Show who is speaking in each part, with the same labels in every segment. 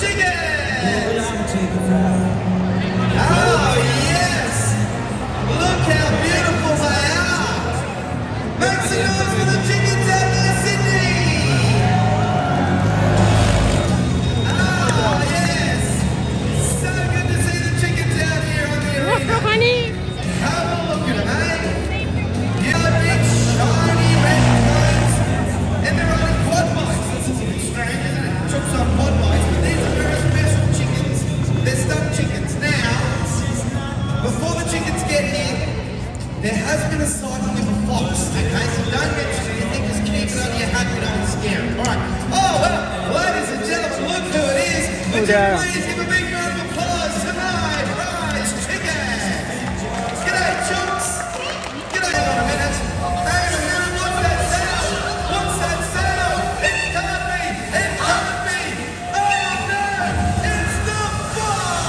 Speaker 1: Oh, yes! Look how beautiful they are! Make some noise for the chickens out there, Sydney! Oh, yes! So good to see the chickens out here on the arena. Have a look at them, eh? You got big, shiny red coats, and they're on quad bikes. This is a bit strange, isn't it? Chooks on quad bikes, but these are very special chickens. They're stuffed chickens. Now, before the chickens get here, there has been a sighting of a fox, okay? So don't mention anything, just keep it under your hat, we don't scare it. Alright. Oh, well, ladies and gentlemen, look who it is. Would you please give a big round of applause to my prize chicken? G'day, chooks. G'day, hang on a minute. Hang on a minute, what's that sound? What's that sound? It can't be! It can't be! Oh no! It's the fox!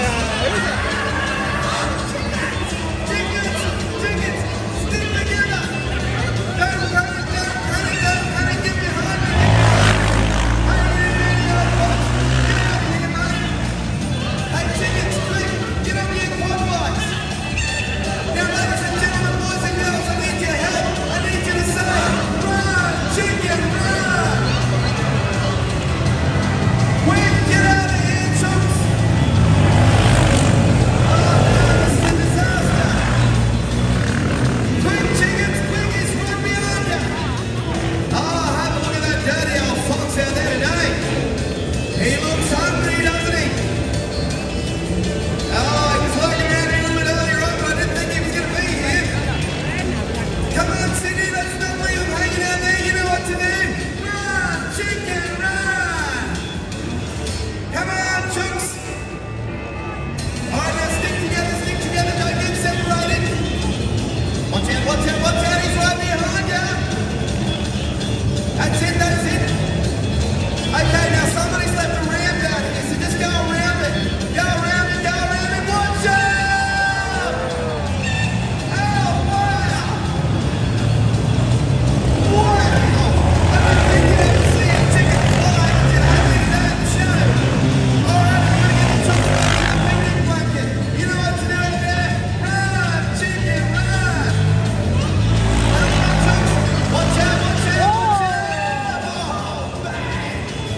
Speaker 1: Chickens! Chickens! Stick together! Don't panic, get behind me! Hey, chickens, quick! Get up here, quad bikes! Now, ladies and gentlemen, boys and girls, I need your help. I need you to say, run, chicken, run! Quick, get out of here, chooks! Oh, no, this is a disaster! Quick, chickens, quick, he's right behind you! Oh, have a look at that dirty old fox out there today. He looks hungry, doesn't he? Oh, he was looking around here a little bit earlier on, but I didn't think he was going to be here. Come on, Sydney, let's not leave him hanging out there. You know what to do. Run, chicken, run! Come on, chooks! Alright, now stick together, don't get separated. Watch out, watch out, watch out, he's right behind you. That's it, that's it. Okay, now somebody's left a ramp out here, so just go around it. Go around it, watch out! Oh, wow! Wow! I didn't think you'd ever see a chicken fly until early today at the show. Alright, we're gonna get the chooks back in the picnic blanket. You know what to do over there? Run, chicken, run! Come on, chooks. Watch out, watch out, watch out! Oh, bang!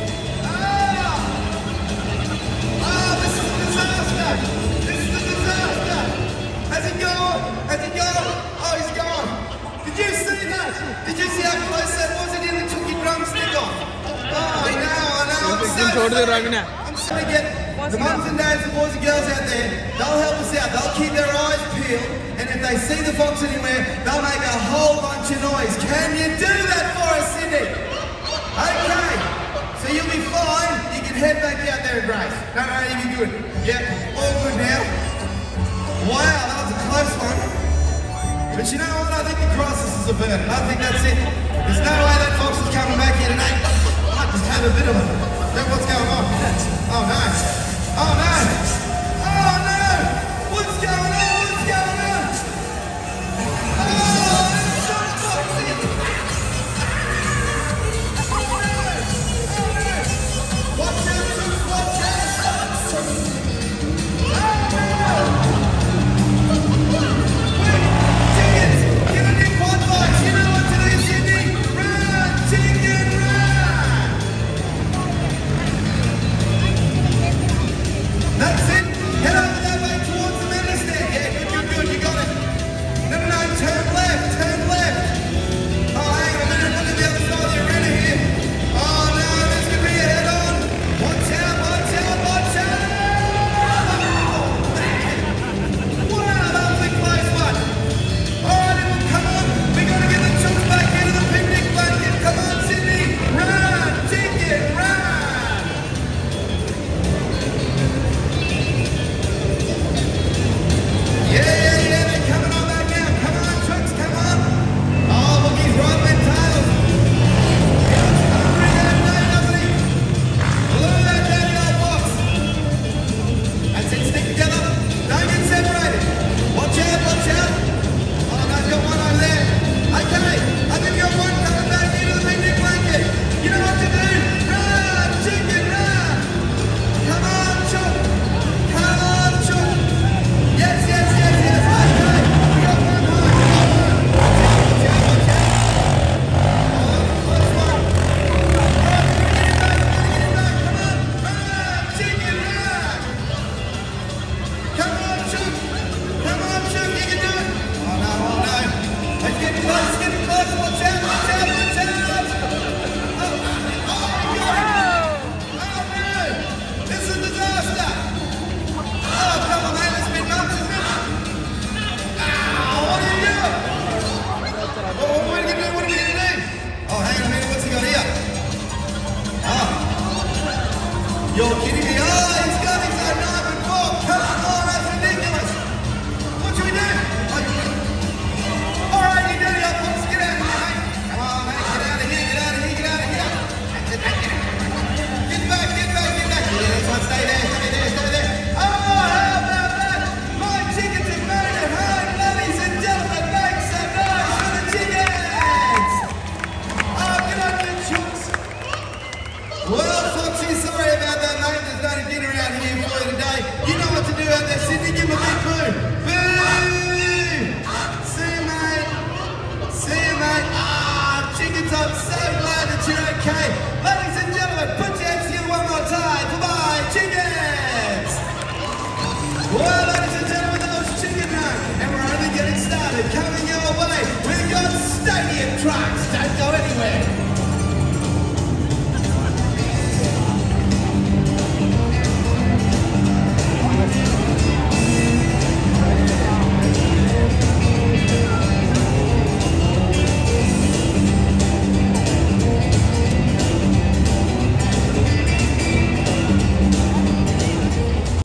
Speaker 1: Oh, this is a disaster! This is a disaster! Has he gone? Has he gone? Oh, he's gone! Did you see that? Did you see how close that was? He nearly took your drumstick off. Oh, I know. I'm so to get the mums and dads, the boys and girls out there, they'll help us out. They'll keep their eyes peeled, and if they see the fox anywhere, they'll make a whole bunch of noise. Can you do that for us, Sydney? Okay. So you'll be fine. You can head back out there and race. No, you'll be good. Yeah, all good now. Wow, that was a close one. But you know what? I think the crisis is averted. I think that's it. There's no way that fox is coming back here tonight. I just have a bit of a look what's going on. Oh no. Oh no. Oh no. What's going on? What's going on? Oh, it's so foxy. Watch out, chooks, watch out! Oh no! Quick, chickens, get on your quad bikes, you know what to do, Sydney! Run, chicken, run! You're kidding me. Oh, he's got his own knife and fork. Come on, that's ridiculous. What should we do? All right, you dirty old fox, get out of here, mate. Come on, mate, get out of here, get out of here, get out of here. That's it, that's it. Get back, get back, get back. Yeah, this one, stay there, stay there, stay there. Oh, how about that? My chickens have made it home, ladies and gentlemen. Make some noise for the chickens. Oh, good on you, chooks. Well, Foxy, sorry about that, mate. There's no dinner out here for you today. You know what to do out there, Sydney. Give him a big boo. Boo! See you, mate. See you, mate. Ah, chickens, I'm so glad that you're okay. Ladies and gentlemen, put your hands together one more time for my chickens. Well, ladies and gentlemen, that was Chicken Run, and we're only getting started. Coming your way, we've got stadium trucks. Don't go anywhere.